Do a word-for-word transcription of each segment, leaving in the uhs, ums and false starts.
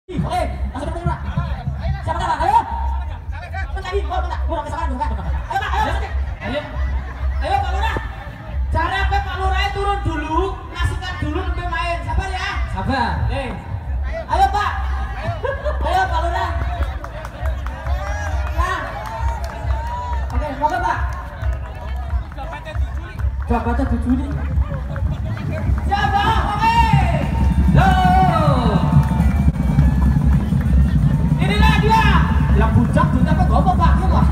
Oke, langsung ketemu Pak. Siapa Pak? Ayo. Bentar lagi, oh bentar, kurang kesalahan dulu Pak. Ayo Pak, ayo. Ayo. Ayo Pak Lurah. Cara apa Pak Lurah turun dulu, ngasihkan dulu sampai main. Sabar ya. Sabar. Eh. Ayo Pak. Ayo Pak Lurah. Nah. Oke, moga Pak. Jabatnya tujuh Juli. Siapa? Oke. Lo. Inilah dia. Yang bujang duta apa gopo Pak? Iya Pak.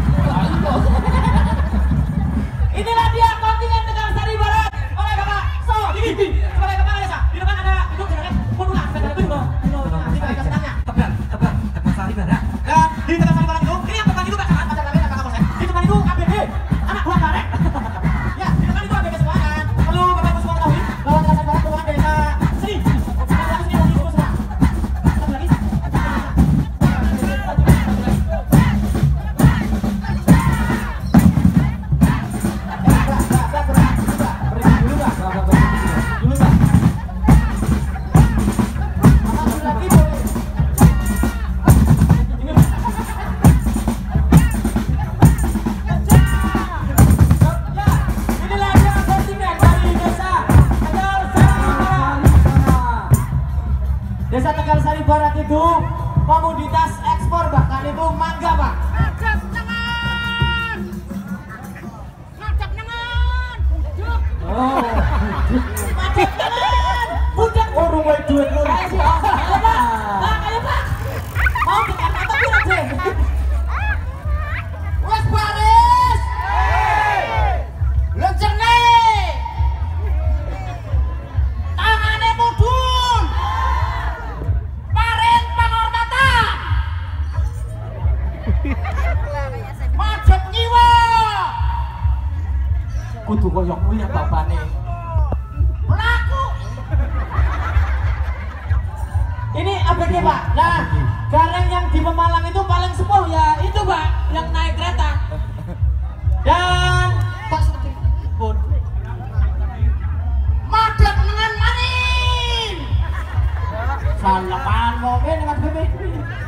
Inilah dia kontingen Tegal Sari Barat. Oke Bapak. So, ini. Sebagai kepala desa. Di depan ada itu jalan pemula. Sepeda itu dulu. Di balik senangnya. Tebak, tebak, Tegal Sari Barat. Ya, di Tegal Sari Barat itu, ini yang depan itu pasangan pacar kami dan kakak Polsek. Di depan itu A B G, anak buah karet. Ya, di depan itu A B G semua kan. Perlu Bapak Ibu semua ketahui bahwa Tegal Sari Barat merupakan desa seni. Ada seni bagi ibu semua. Satu lagi. Desa Tegal Sari Barat itu komoditas ekspor, bahkan itu mangga Pak. Ngadap nengan, ngadap nengan, bujuk. Oh, ngadap nengan, budak. Oh, rumah duit lu. Ayo Pak, ayo Pak, Pak, ayo Pak. Mau bikin apa pun aja. Wes baris. Lencerne. Tangane mudun. Madep nyiwa. Kudu koyok kuwi ya bapane. Pelaku. Ini A B G Pak. Nah, gareng yang di Pemalang itu paling sepuh ya itu Pak, yang naik kereta. Dan Pak pun madep dengan maning. Salaman mobil dengan bebek.